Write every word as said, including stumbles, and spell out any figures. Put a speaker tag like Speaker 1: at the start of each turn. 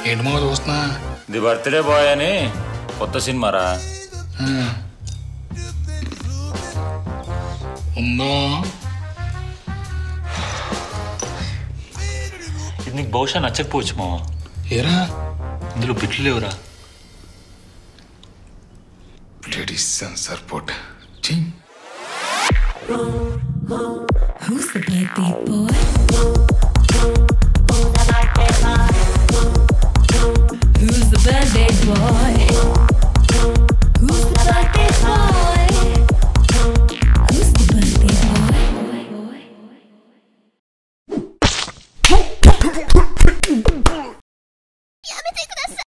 Speaker 1: ఏంటి మామ చూస్తున్నా?
Speaker 2: ది బర్త్డే బాయ్ అని కొత్త సినిమారా.
Speaker 1: ఉందా?
Speaker 2: ఇది నీకు బహుశా నచ్చకపోవచ్చు మావా.
Speaker 1: ఏరా
Speaker 2: ఇందులో బిట్లు లేవురా.
Speaker 1: Bloody sensor port.
Speaker 3: Who's the birthday boy? Who's the birthday boy?